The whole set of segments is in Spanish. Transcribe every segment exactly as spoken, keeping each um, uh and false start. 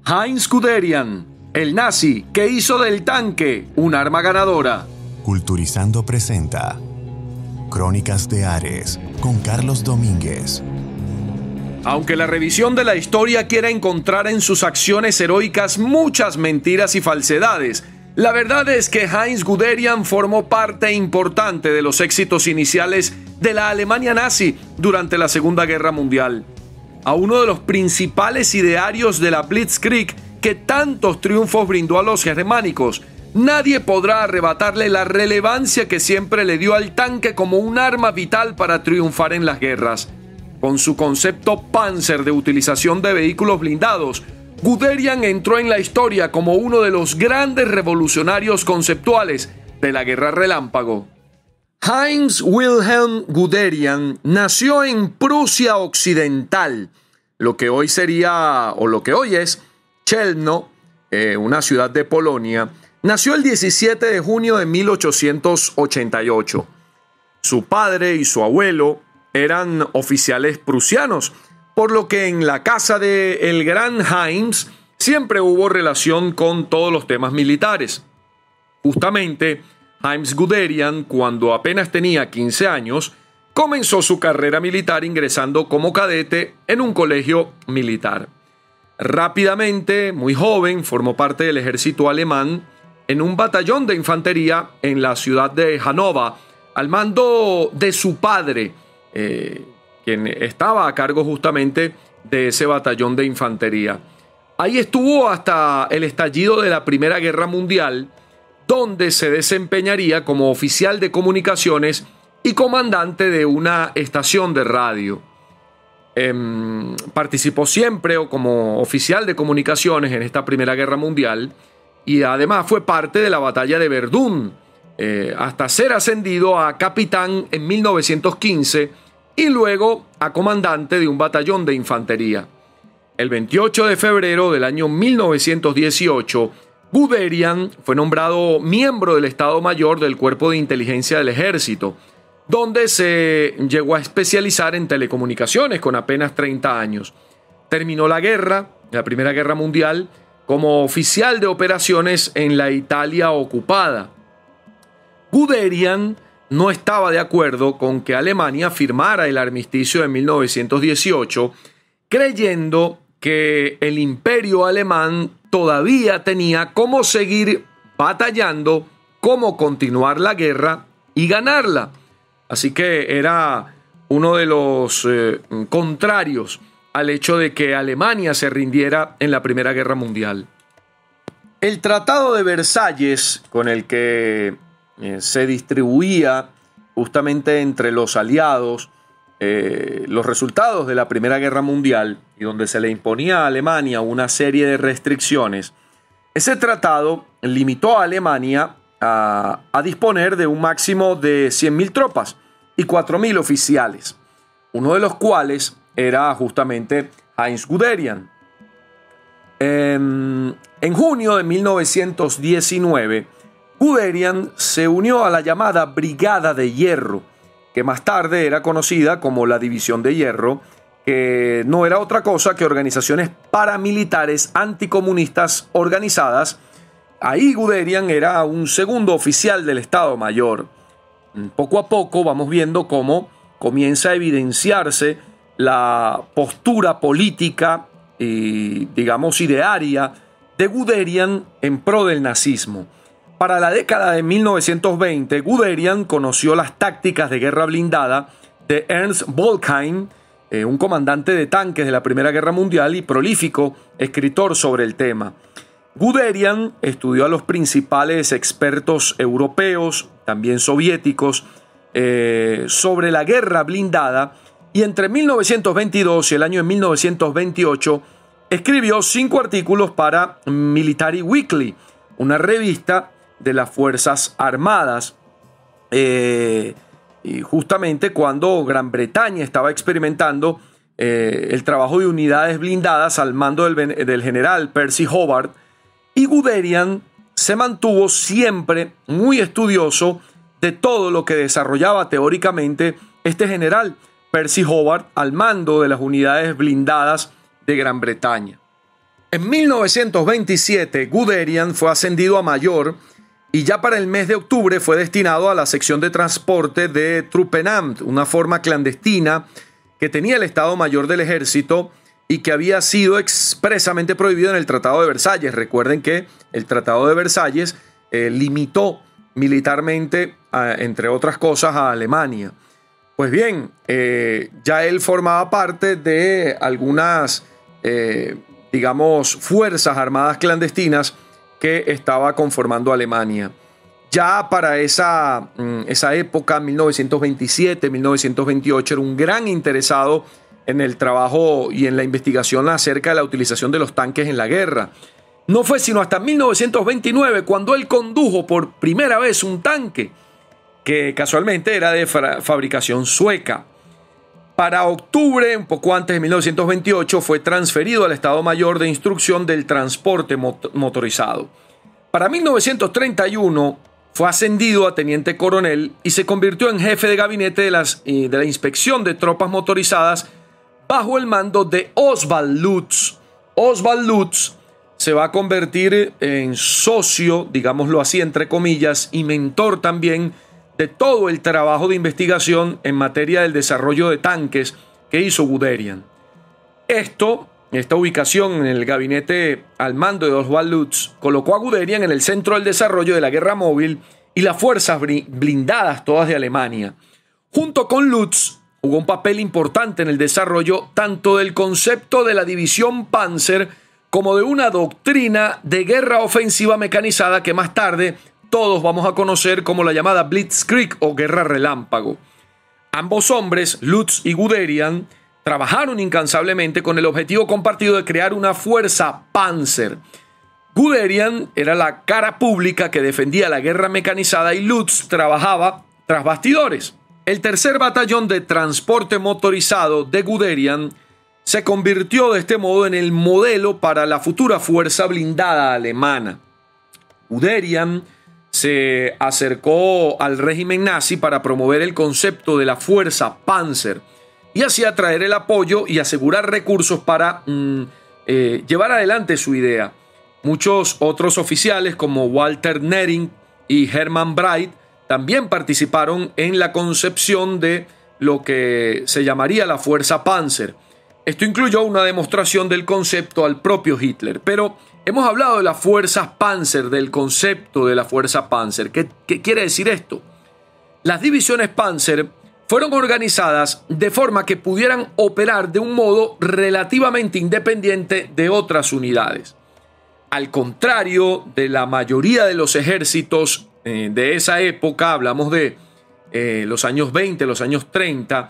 Heinz Guderian, el nazi que hizo del tanque un arma ganadora. Culturizando presenta Crónicas de Ares con Carlos Domínguez. Aunque la revisión de la historia quiera encontrar en sus acciones heroicas muchas mentiras y falsedades, la verdad es que Heinz Guderian formó parte importante de los éxitos iniciales de la Alemania nazi durante la Segunda Guerra Mundial. A uno de los principales idearios de la Blitzkrieg que tantos triunfos brindó a los germánicos, nadie podrá arrebatarle la relevancia que siempre le dio al tanque como un arma vital para triunfar en las guerras. Con su concepto Panzer de utilización de vehículos blindados, Guderian entró en la historia como uno de los grandes revolucionarios conceptuales de la Guerra Relámpago. Heinz Wilhelm Guderian nació en Prusia Occidental, lo que hoy sería, o lo que hoy es, Chelmno, eh, una ciudad de Polonia. Nació el diecisiete de junio de mil ochocientos ochenta y ocho. Su padre y su abuelo eran oficiales prusianos, por lo que en la casa de el gran Heinz siempre hubo relación con todos los temas militares. Justamente, Heinz Guderian, cuando apenas tenía quince años, comenzó su carrera militar ingresando como cadete en un colegio militar. Rápidamente, muy joven, formó parte del ejército alemán en un batallón de infantería en la ciudad de Hannover, al mando de su padre, eh, quien estaba a cargo justamente de ese batallón de infantería. Ahí estuvo hasta el estallido de la Primera Guerra Mundial, donde se desempeñaría como oficial de comunicaciones y comandante de una estación de radio. Eh, participó siempre o como oficial de comunicaciones en esta Primera Guerra Mundial y además fue parte de la batalla de Verdún, eh, hasta ser ascendido a capitán en mil novecientos quince y luego a comandante de un batallón de infantería. El veintiocho de febrero del año mil novecientos dieciocho, Guderian fue nombrado miembro del Estado Mayor del Cuerpo de Inteligencia del Ejército, donde se llegó a especializar en telecomunicaciones con apenas treinta años. Terminó la guerra, la Primera Guerra Mundial, como oficial de operaciones en la Italia ocupada. Guderian no estaba de acuerdo con que Alemania firmara el armisticio de mil novecientos dieciocho, creyendo que el imperio alemán todavía tenía cómo seguir batallando, cómo continuar la guerra y ganarla. Así que era uno de los eh, contrarios al hecho de que Alemania se rindiera en la Primera Guerra Mundial. El Tratado de Versalles, con el que eh, se distribuía justamente entre los aliados eh, los resultados de la Primera Guerra Mundial y donde se le imponía a Alemania una serie de restricciones, ese tratado limitó a Alemania a, a disponer de un máximo de cien mil tropas y cuatro mil oficiales, uno de los cuales era justamente Heinz Guderian. En, en junio de mil novecientos diecinueve, Guderian se unió a la llamada Brigada de Hierro, que más tarde era conocida como la División de Hierro, que no era otra cosa que organizaciones paramilitares anticomunistas organizadas. Ahí Guderian era un segundo oficial del Estado Mayor. Poco a poco vamos viendo cómo comienza a evidenciarse la postura política y, digamos, idearia de Guderian en pro del nazismo. Para la década de mil novecientos veinte, Guderian conoció las tácticas de guerra blindada de Ernst Volkheim, eh, un comandante de tanques de la Primera Guerra Mundial y prolífico escritor sobre el tema. Guderian estudió a los principales expertos europeos, también soviéticos, eh, sobre la guerra blindada y entre mil novecientos veintidós y el año de mil novecientos veintiocho escribió cinco artículos para Military Weekly, una revista de las Fuerzas Armadas, eh, y justamente cuando Gran Bretaña estaba experimentando eh, el trabajo de unidades blindadas al mando del, del general Percy Howard, y Guderian se mantuvo siempre muy estudioso de todo lo que desarrollaba teóricamente este general Percy Howard al mando de las unidades blindadas de Gran Bretaña. En mil novecientos veintisiete, Guderian fue ascendido a mayor y ya para el mes de octubre fue destinado a la sección de transporte de Truppenamt, una forma clandestina que tenía el Estado Mayor del Ejército y que había sido expresamente prohibido en el Tratado de Versalles. Recuerden que el Tratado de Versalles eh, limitó militarmente, a, entre otras cosas, a Alemania. Pues bien, eh, ya él formaba parte de algunas, eh, digamos, fuerzas armadas clandestinas que estaba conformando Alemania. Ya para esa, esa época, mil novecientos veintisiete, mil novecientos veintiocho, era un gran interesado en el trabajo y en la investigación acerca de la utilización de los tanques en la guerra. No fue sino hasta mil novecientos veintinueve cuando él condujo por primera vez un tanque, que casualmente era de fabricación sueca. Para octubre, un poco antes de mil novecientos veintiocho, fue transferido al Estado Mayor de Instrucción del Transporte Motorizado. Para mil novecientos treinta y uno fue ascendido a teniente coronel y se convirtió en jefe de gabinete de, las, de la inspección de tropas motorizadas bajo el mando de Oswald Lutz. Oswald Lutz se va a convertir en socio, digámoslo así, entre comillas, y mentor también de todo el trabajo de investigación en materia del desarrollo de tanques que hizo Guderian. Esto, esta ubicación en el gabinete al mando de Oswald Lutz, colocó a Guderian en el centro del desarrollo de la guerra móvil y las fuerzas blindadas todas de Alemania. Junto con Lutz, jugó un papel importante en el desarrollo tanto del concepto de la división Panzer como de una doctrina de guerra ofensiva mecanizada que más tarde todos vamos a conocer como la llamada Blitzkrieg o guerra relámpago. Ambos hombres, Lutz y Guderian, trabajaron incansablemente con el objetivo compartido de crear una fuerza Panzer. Guderian era la cara pública que defendía la guerra mecanizada y Lutz trabajaba tras bastidores. El tercer batallón de transporte motorizado de Guderian se convirtió de este modo en el modelo para la futura fuerza blindada alemana. Guderian se acercó al régimen nazi para promover el concepto de la fuerza Panzer y así atraer el apoyo y asegurar recursos para mm, eh, llevar adelante su idea. Muchos otros oficiales como Walter Nering y Hermann Bright también participaron en la concepción de lo que se llamaría la fuerza Panzer. Esto incluyó una demostración del concepto al propio Hitler, pero hemos hablado de las fuerzas Panzer, del concepto de la fuerza Panzer. ¿Qué, qué quiere decir esto? Las divisiones Panzer fueron organizadas de forma que pudieran operar de un modo relativamente independiente de otras unidades. Al contrario de la mayoría de los ejércitos eh, de esa época, hablamos de eh, los años veinte, los años treinta,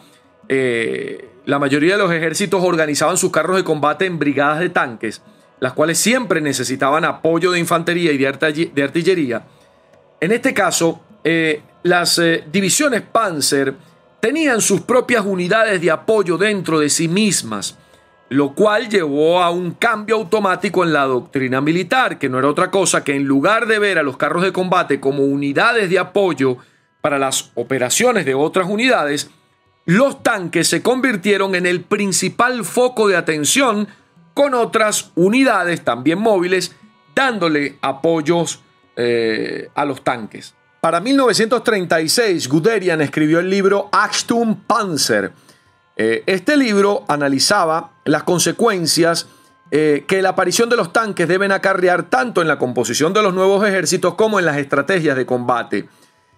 eh, la mayoría de los ejércitos organizaban sus carros de combate en brigadas de tanques, las cuales siempre necesitaban apoyo de infantería y de artillería. En este caso, eh, las eh, divisiones Panzer tenían sus propias unidades de apoyo dentro de sí mismas, lo cual llevó a un cambio automático en la doctrina militar, que no era otra cosa que en lugar de ver a los carros de combate como unidades de apoyo para las operaciones de otras unidades, los tanques se convirtieron en el principal foco de atención con otras unidades también móviles, dándole apoyos eh, a los tanques. Para mil novecientos treinta y seis, Guderian escribió el libro Achtung Panzer. Eh, este libro analizaba las consecuencias eh, que la aparición de los tanques deben acarrear tanto en la composición de los nuevos ejércitos como en las estrategias de combate.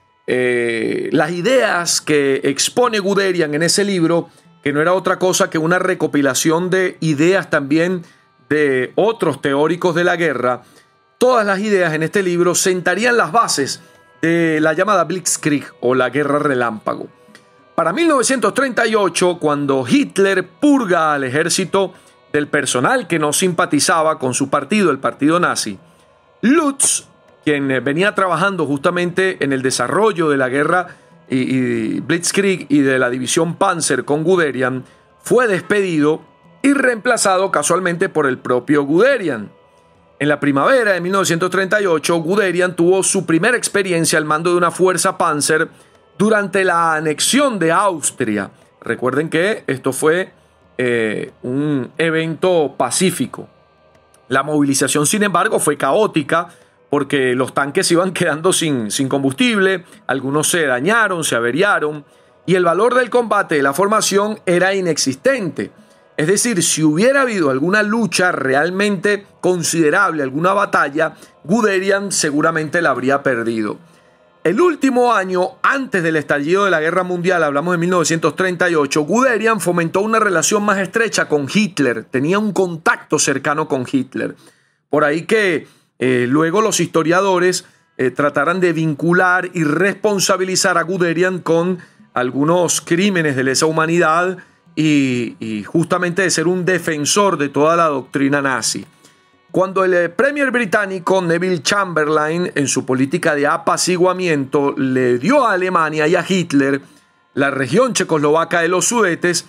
Eh, las ideas que expone Guderian en ese libro, que no era otra cosa que una recopilación de ideas también de otros teóricos de la guerra, todas las ideas en este libro sentarían las bases de la llamada Blitzkrieg o la guerra relámpago. Para mil novecientos treinta y ocho, cuando Hitler purga al ejército del personal que no simpatizaba con su partido, el partido nazi, Lutz, quien venía trabajando justamente en el desarrollo de la guerra y, y Blitzkrieg y de la división Panzer con Guderian, fue despedido y reemplazado casualmente por el propio Guderian. En la primavera de mil novecientos treinta y ocho, Guderian tuvo su primera experiencia al mando de una fuerza Panzer durante la anexión de Austria. Recuerden que esto fue eh, un evento pacífico. La movilización, sin embargo, fue caótica porque los tanques iban quedando sin, sin combustible, algunos se dañaron, se averiaron, y el valor del combate de la formación era inexistente. Es decir, si hubiera habido alguna lucha realmente considerable, alguna batalla, Guderian seguramente la habría perdido. El último año antes del estallido de la Guerra Mundial, hablamos de mil novecientos treinta y ocho, Guderian fomentó una relación más estrecha con Hitler, tenía un contacto cercano con Hitler. Por ahí que eh, luego los historiadores eh, trataran de vincular y responsabilizar a Guderian con algunos crímenes de lesa humanidad y, y justamente de ser un defensor de toda la doctrina nazi. Cuando el premier británico Neville Chamberlain, en su política de apaciguamiento, le dio a Alemania y a Hitler la región checoslovaca de los Sudetes,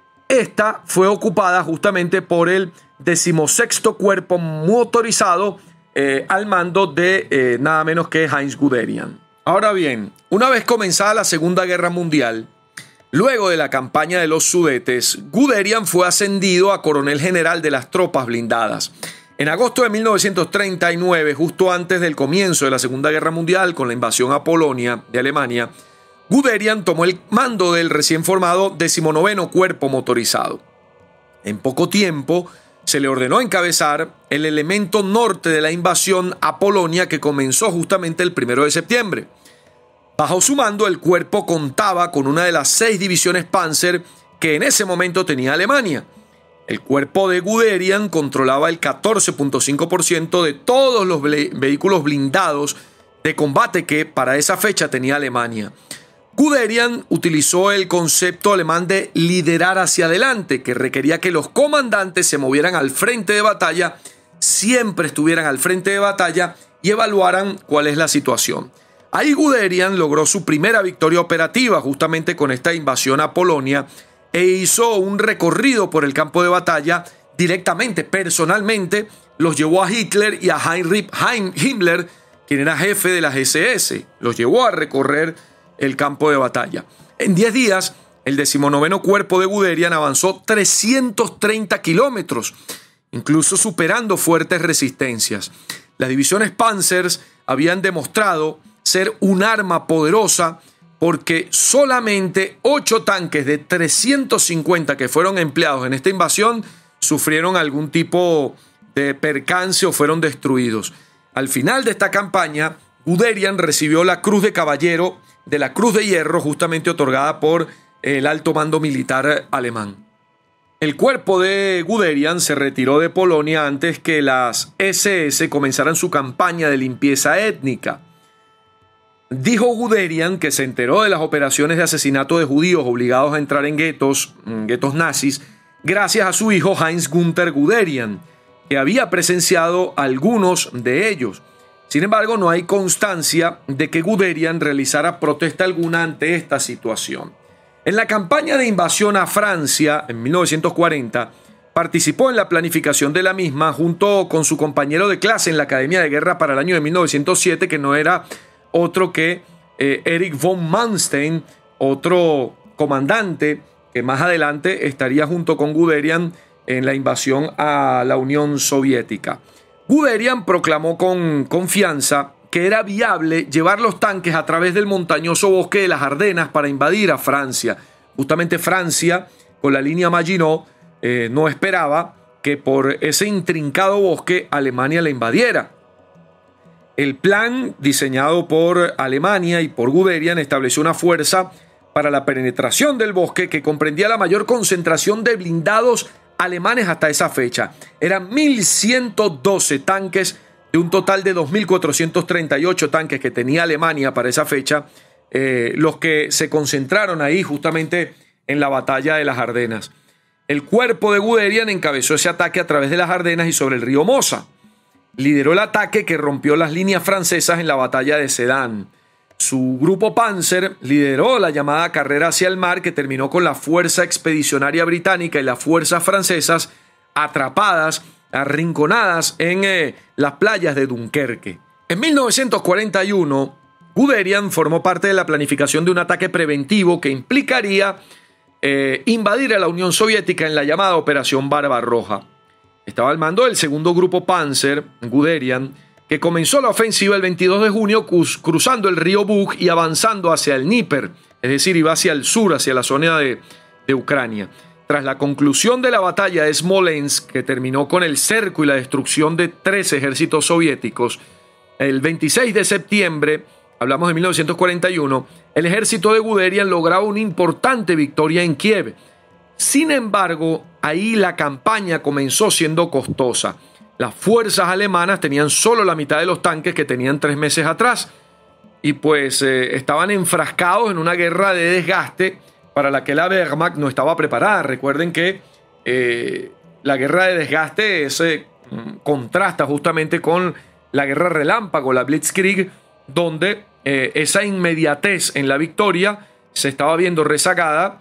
esta fue ocupada justamente por el decimosexto cuerpo motorizado eh, al mando de eh, nada menos que Heinz Guderian. Ahora bien, una vez comenzada la Segunda Guerra Mundial, luego de la campaña de los Sudetes, Guderian fue ascendido a coronel general de las tropas blindadas. En agosto de mil novecientos treinta y nueve, justo antes del comienzo de la Segunda Guerra Mundial, con la invasión a Polonia de Alemania, Guderian tomó el mando del recién formado decimonoveno Cuerpo Motorizado. En poco tiempo se le ordenó encabezar el elemento norte de la invasión a Polonia que comenzó justamente el primero de septiembre. Bajo su mando, el cuerpo contaba con una de las seis divisiones Panzer que en ese momento tenía Alemania. El cuerpo de Guderian controlaba el catorce punto cinco por ciento de todos los vehículos blindados de combate que para esa fecha tenía Alemania. Guderian utilizó el concepto alemán de liderar hacia adelante, que requería que los comandantes se movieran al frente de batalla, siempre estuvieran al frente de batalla y evaluaran cuál es la situación. Ahí Guderian logró su primera victoria operativa justamente con esta invasión a Polonia, e hizo un recorrido por el campo de batalla directamente, personalmente, los llevó a Hitler y a Heinrich Himmler, quien era jefe de las ese ese, los llevó a recorrer el campo de batalla. En diez días, el decimonoveno cuerpo de Guderian avanzó trescientos treinta kilómetros, incluso superando fuertes resistencias. Las divisiones Panzers habían demostrado ser un arma poderosa porque solamente ocho tanques de trescientos cincuenta que fueron empleados en esta invasión sufrieron algún tipo de percance o fueron destruidos. Al final de esta campaña, Guderian recibió la Cruz de Caballero de la Cruz de Hierro, justamente otorgada por el alto mando militar alemán. El cuerpo de Guderian se retiró de Polonia antes que las ese ese comenzaran su campaña de limpieza étnica. Dijo Guderian que se enteró de las operaciones de asesinato de judíos obligados a entrar en guetos, guetos nazis, gracias a su hijo Heinz Günther Guderian, que había presenciado algunos de ellos. Sin embargo, no hay constancia de que Guderian realizara protesta alguna ante esta situación. En la campaña de invasión a Francia, en mil novecientos cuarenta, participó en la planificación de la misma junto con su compañero de clase en la Academia de Guerra para el año de mil novecientos siete, que no era otro que eh, Erich von Manstein, otro comandante que más adelante estaría junto con Guderian en la invasión a la Unión Soviética. Guderian proclamó con confianza que era viable llevar los tanques a través del montañoso bosque de las Ardenas para invadir a Francia. Justamente Francia, con la línea Maginot, eh, no esperaba que por ese intrincado bosque Alemania la invadiera. El plan diseñado por Alemania y por Guderian estableció una fuerza para la penetración del bosque que comprendía la mayor concentración de blindados alemanes hasta esa fecha. Eran mil ciento doce tanques de un total de dos mil cuatrocientos treinta y ocho tanques que tenía Alemania para esa fecha, eh, los que se concentraron ahí justamente en la batalla de las Ardenas. El cuerpo de Guderian encabezó ese ataque a través de las Ardenas y sobre el río Mosa. Lideró el ataque que rompió las líneas francesas en la batalla de Sedan. Su grupo Panzer lideró la llamada carrera hacia el mar que terminó con la fuerza expedicionaria británica y las fuerzas francesas atrapadas, arrinconadas en eh, las playas de Dunkerque. En mil novecientos cuarenta y uno, Guderian formó parte de la planificación de un ataque preventivo que implicaría eh, invadir a la Unión Soviética en la llamada Operación Barbarroja. estaba al mando del segundo grupo Panzer, Guderian, que comenzó la ofensiva el veintidós de junio cruzando el río Bug y avanzando hacia el Dnieper, es decir, iba hacia el sur, hacia la zona de, de Ucrania. Tras la conclusión de la batalla de Smolensk, que terminó con el cerco y la destrucción de tres ejércitos soviéticos, el veintiséis de septiembre, hablamos de mil novecientos cuarenta y uno, el ejército de Guderian lograba una importante victoria en Kiev. Sin embargo, ahí la campaña comenzó siendo costosa. Las fuerzas alemanas tenían solo la mitad de los tanques que tenían tres meses atrás y pues eh, estaban enfrascados en una guerra de desgaste para la que la Wehrmacht no estaba preparada. Recuerden que eh, la guerra de desgaste se eh, contrasta justamente con la guerra relámpago, la Blitzkrieg, donde eh, esa inmediatez en la victoria se estaba viendo rezagada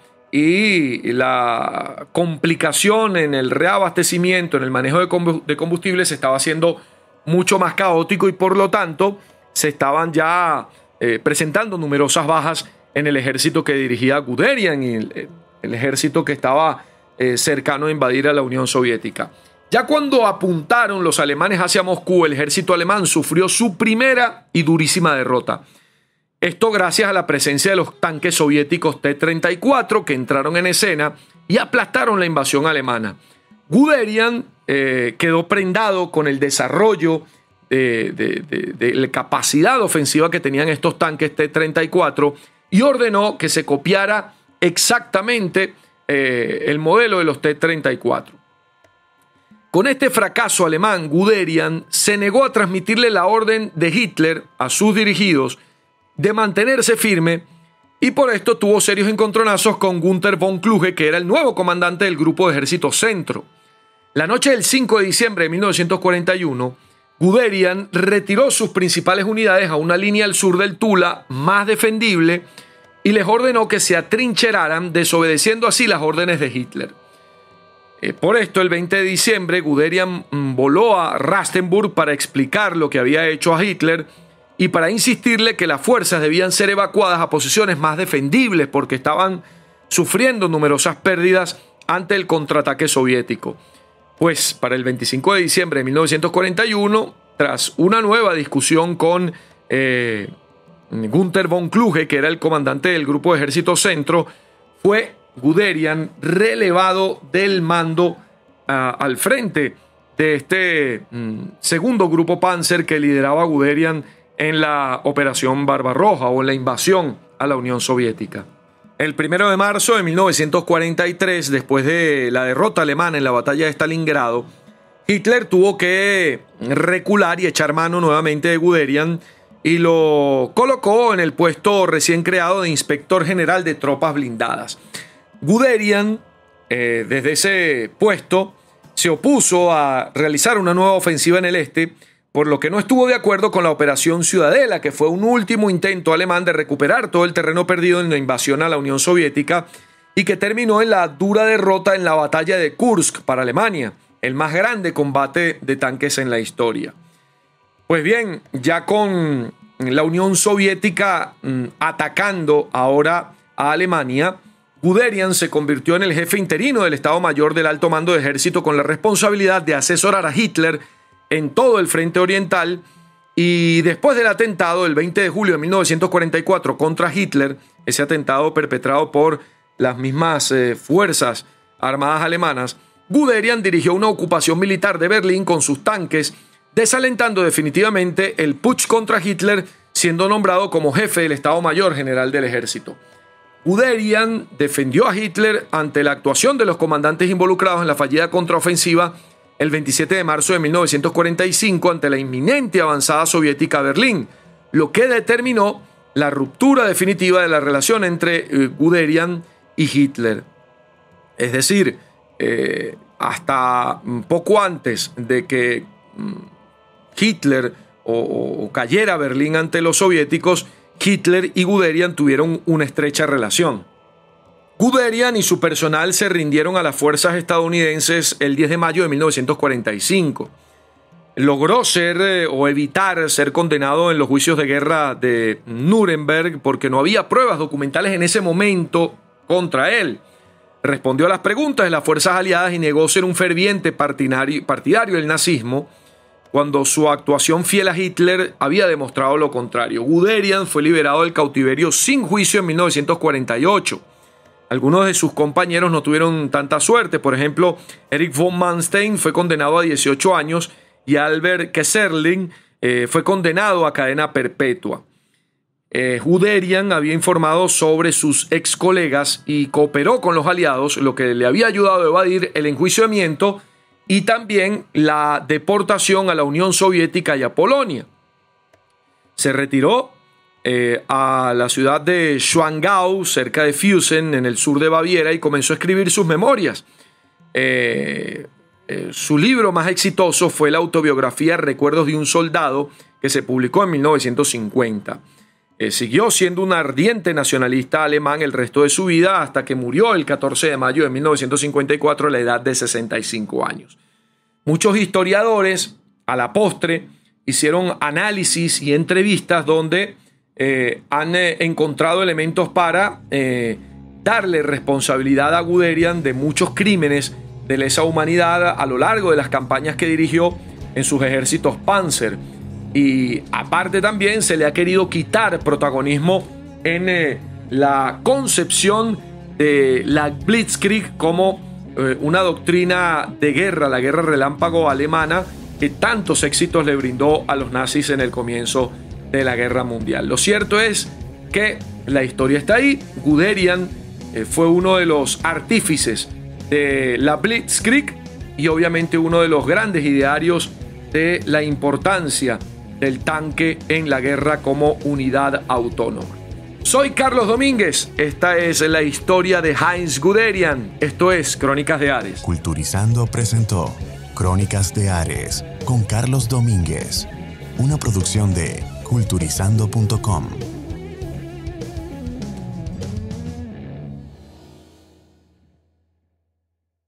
y la complicación en el reabastecimiento, en el manejo de combustible se estaba haciendo mucho más caótico y por lo tanto se estaban ya eh, presentando numerosas bajas en el ejército que dirigía Guderian y el, el ejército que estaba eh, cercano a invadir a la Unión Soviética. Ya cuando apuntaron los alemanes hacia Moscú, el ejército alemán sufrió su primera y durísima derrota. Esto gracias a la presencia de los tanques soviéticos T treinta y cuatro que entraron en escena y aplastaron la invasión alemana. Guderian eh, quedó prendado con el desarrollo de, de, de, de la capacidad ofensiva que tenían estos tanques T treinta y cuatro y ordenó que se copiara exactamente eh, el modelo de los T treinta y cuatro. Con este fracaso alemán, Guderian se negó a transmitirle la orden de Hitler a sus dirigidos de mantenerse firme y por esto tuvo serios encontronazos con Günther von Kluge, que era el nuevo comandante del Grupo de Ejército Centro. La noche del cinco de diciembre de mil novecientos cuarenta y uno, Guderian retiró sus principales unidades a una línea al sur del Tula más defendible y les ordenó que se atrincheraran, desobedeciendo así las órdenes de Hitler. Eh, por esto, el veinte de diciembre, Guderian mm, voló a Rastenburg para explicar lo que había hecho a Hitler y para insistirle que las fuerzas debían ser evacuadas a posiciones más defendibles porque estaban sufriendo numerosas pérdidas ante el contraataque soviético. Pues para el veinticinco de diciembre de mil novecientos cuarenta y uno, tras una nueva discusión con eh, Günther von Kluge, que era el comandante del Grupo de Ejército Centro, fue Guderian relevado del mando uh, al frente de este um, segundo grupo Panzer que lideraba Guderian en la Operación Barbarroja o en la invasión a la Unión Soviética. El primero de marzo de mil novecientos cuarenta y tres, después de la derrota alemana en la batalla de Stalingrado, Hitler tuvo que recular y echar mano nuevamente de Guderian y lo colocó en el puesto recién creado de inspector general de tropas blindadas. Guderian, eh, desde ese puesto, se opuso a realizar una nueva ofensiva en el este, por lo que no estuvo de acuerdo con la Operación Ciudadela, que fue un último intento alemán de recuperar todo el terreno perdido en la invasión a la Unión Soviética y que terminó en la dura derrota en la batalla de Kursk para Alemania, el más grande combate de tanques en la historia. Pues bien, ya con la Unión Soviética mmm, atacando ahora a Alemania, Guderian se convirtió en el jefe interino del Estado Mayor del Alto Mando de Ejército con la responsabilidad de asesorar a Hitler en todo el frente oriental y después del atentado del veinte de julio de mil novecientos cuarenta y cuatro contra Hitler, ese atentado perpetrado por las mismas eh, fuerzas armadas alemanas, Guderian dirigió una ocupación militar de Berlín con sus tanques, desalentando definitivamente el putsch contra Hitler, siendo nombrado como jefe del Estado Mayor General del Ejército. Guderian defendió a Hitler ante la actuación de los comandantes involucrados en la fallida contraofensiva el veintisiete de marzo de mil novecientos cuarenta y cinco ante la inminente avanzada soviética a Berlín, lo que determinó la ruptura definitiva de la relación entre eh, Guderian y Hitler. Es decir, eh, hasta poco antes de que mm, Hitler o, o cayera Berlín ante los soviéticos, Hitler y Guderian tuvieron una estrecha relación. Guderian y su personal se rindieron a las fuerzas estadounidenses el diez de mayo de mil novecientos cuarenta y cinco. Logró ser eh, o evitar ser condenado en los juicios de guerra de Nuremberg porque no había pruebas documentales en ese momento contra él. respondió a las preguntas de las fuerzas aliadas y negó ser un ferviente partidario, partidario del nazismo, cuando su actuación fiel a Hitler había demostrado lo contrario. Guderian fue liberado del cautiverio sin juicio en mil novecientos cuarenta y ocho. Algunos de sus compañeros no tuvieron tanta suerte. Por ejemplo, Erich von Manstein fue condenado a dieciocho años y Albert Kesselring eh, fue condenado a cadena perpetua. Eh, Guderian había informado sobre sus ex colegas y cooperó con los aliados, lo que le había ayudado a evadir el enjuiciamiento y también la deportación a la Unión Soviética y a Polonia. Se retiró eh, a la ciudad de Schwangau, cerca de Füssen, en el sur de Baviera, y comenzó a escribir sus memorias. Eh, eh, su libro más exitoso fue la autobiografía Recuerdos de un soldado, que se publicó en mil novecientos cincuenta. Eh, siguió siendo un ardiente nacionalista alemán el resto de su vida hasta que murió el catorce de mayo de mil novecientos cincuenta y cuatro a la edad de sesenta y cinco años. Muchos historiadores, a la postre, hicieron análisis y entrevistas donde eh, han eh, encontrado elementos para eh, darle responsabilidad a Guderian de muchos crímenes de lesa humanidad a lo largo de las campañas que dirigió en sus ejércitos Panzer. Y aparte también se le ha querido quitar protagonismo en eh, la concepción de la Blitzkrieg como eh, una doctrina de guerra, la guerra relámpago alemana, que tantos éxitos le brindó a los nazis en el comienzo de la guerra mundial. Lo cierto es que la historia está ahí. Guderian eh, fue uno de los artífices de la Blitzkrieg y obviamente uno de los grandes idearios de la importancia del tanque en la guerra como unidad autónoma. Soy Carlos Domínguez. Esta es la historia de Heinz Guderian. Esto es Crónicas de Ares. Culturizando presentó Crónicas de Ares con Carlos Domínguez, una producción de culturizando punto com.